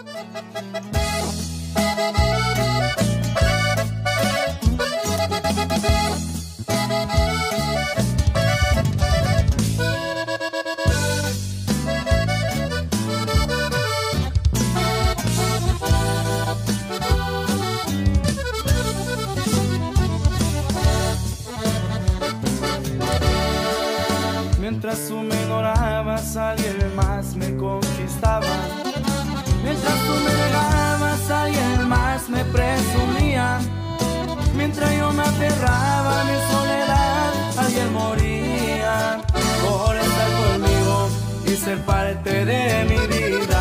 Mientras tú me ignorabas, alguien más me conquistaba. Mientras tú me negabas, alguien más me presumía. Mientras yo me aferraba a mi soledad, alguien moría por estar conmigo y ser parte de mi vida.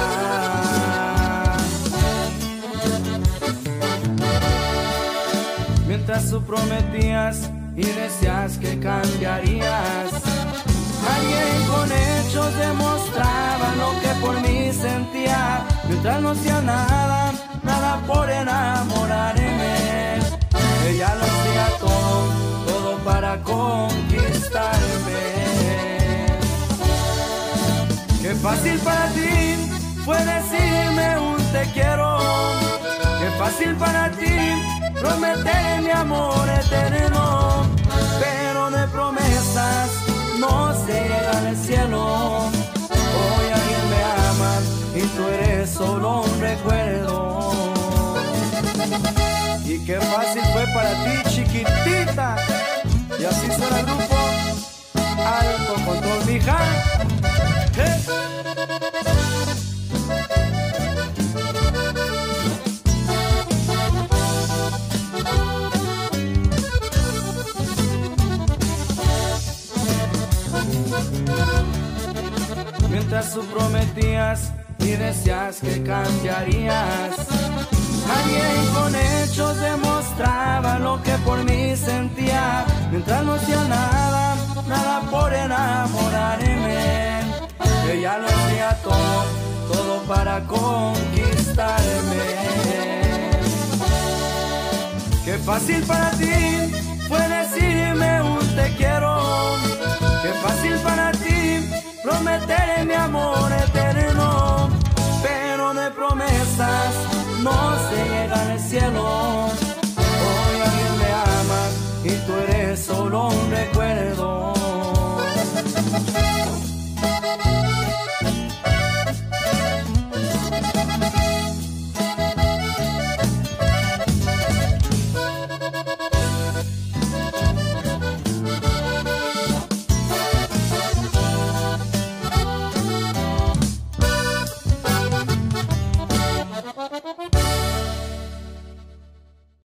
Mientras tú prometías y decías que cambiarías, alguien con hechos demostraba lo que por mí sentía. Mientras no hacía nada, nada por enamorarme, ella lo hacía todo, todo para conquistarme. Qué fácil para ti fue decirme un te quiero. Qué fácil para ti prometer mi amor eterno, pero de promesas no se llega al cielo. Hoy alguien me ama y tú eres solo un recuerdo. Y qué fácil fue para ti, chiquitita. Y así suena el grupo Alto Control, mija. Mientras tú prometías y decías que cambiarías, alguien con hechos demostraba lo que por mí sentía. Mientras no hacía nada, nada por enamorarme, ella lo hacía todo, todo para conquistarme. Qué fácil para ti fue decirme un te quiero. Qué fácil para ti prometer mi amor eterno,